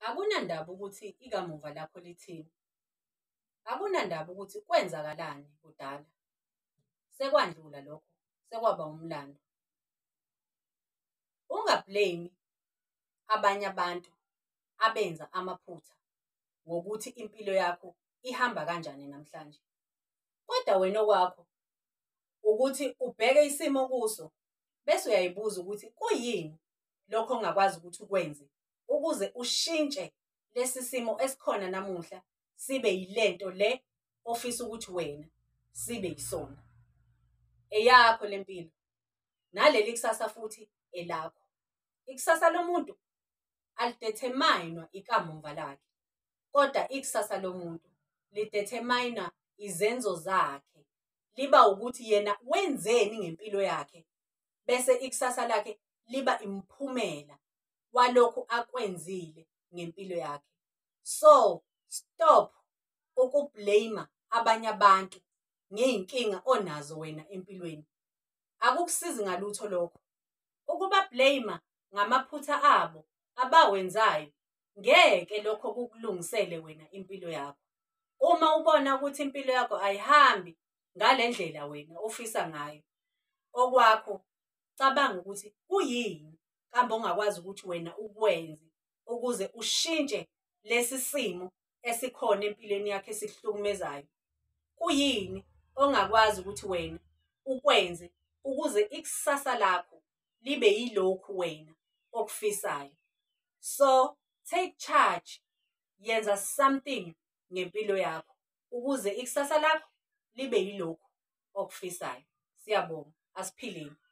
Akunandaba ukuthi ikamuva lakho lithini. Akunandaba ukuthi kwenzakalani kudala. Sekwandlula lokho, sekwaba umlando. Ungablame abanye abantu abenza amaphutha ngokuthi impilo yakho ihamba kanjani namhlanje. Kodwa wena okwakho ukuthi ubheke isimo kuso bese uyayibuza ukuthi kuyini lokho ongakwazi ukuthi ukwenze ukuze ushintshe lesi simo esikhona namuhla sibe yilento le ofisa ukuthi wena sibe yisona. Eyakho lempilo naleli kusasa futhi elakho. Ikusasa lomuntu alideterminwa ikamuva lakhe, kodwa ikusasa lomuntu lideterminwa izenzo zakhe. Liba ukuthi yena wenzeni ngempilo yakhe, bese ikusasa lakhe liba imiphumela walokhu akwenzile ngempilo yakhe. So stop ukublame abanye abantu ngey'nkinga onazo wena empilweni. Akukusizi ngalutho lokho. Ukuba blame ngamaphutha abo abawenzayo ngeke lokho kukulungisele wena impilo yakho. Uma ubona ukuthi impilo yakho ayihambi ngale ndlela wena ofisa ngayo, okwakho cabanga ukuthi kuyini kambe ongakwazi ukuthi wena ukwenze ukuze ushintshe lesi simo esikhona empilweni yakho esikuhlukumezayo. Kuyini ongakwazi ukuthi wena ukwenze ukuze ikusasa lakho libe yilokhu wena okufisayo. So take charge, yenza something ngempilo yakho ukuze ikusasa lakho libe yilokhu okufisayo. Siyabonga, asiphileni.